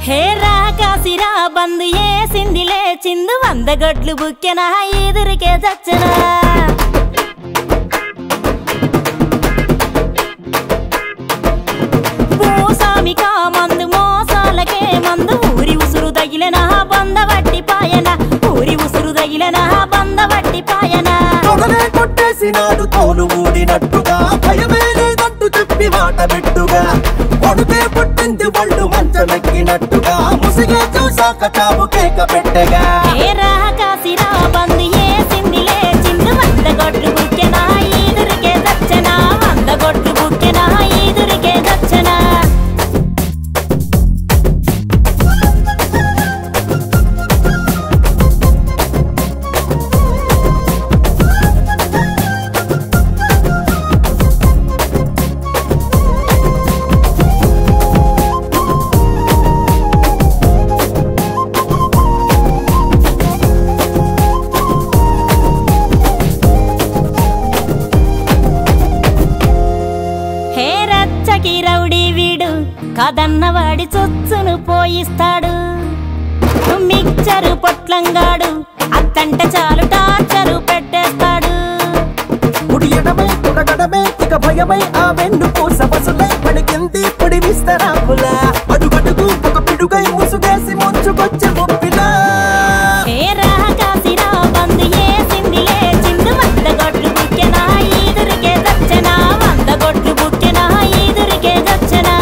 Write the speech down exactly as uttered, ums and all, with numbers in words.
Hera కాసిరా Bandhu ఏసింది లేచిందు వంద గొడ్లు బుక్కెనా ఎదురికే చచ్చనా భూసామికా మందు మోసాలకే మందు ఊరి ఉసురు తగిలనా బంద వట్టి పాయన ఊరి ఉసురు తగిలనా బంద వట్టి పాయన కొట్టేసినాడు తోలు ఊడినట్టుగా భయమే లేదంటూ చెప్పి మాట పెట్టుగా కొడుకే పుట్టింది ఒళ్ళు మంచమెక్కినట్టుగా ముసిగే చూసాక చావు కేక పెట్టగా హేరా కాసిరా బందు ఏసింది లేచిందు వంద గొడ్లు బుక్కెనా ఎదురికే చచ్చనా వంద గొడ్లు బుక్కెనా ఎదురికే చచ్చనా రౌడీ వీడు కదన్నవాడి చొచ్చును పోయిస్తాడు మిక్చరు పొట్లంగాడు అత్తంటే చాలు టార్చరు పెట్టేస్తాడు కుడియడమే కుడగడమే ఇక భయమై ఆ వెన్ను పూస పసులై పడికింది పొడి విస్తరాకుల అడుగడుగు ఒక పిడుగై ముసుగేసి ముంచుకొచ్చే ముప్పిలా హేరా కాసిరా బందు ఏసింది లేచిందు వంద గొడ్లు బుక్కెనా ఎదురికే చచ్చనా వంద గొడ్లు బుక్కెనా ఎదురికే చచ్చనా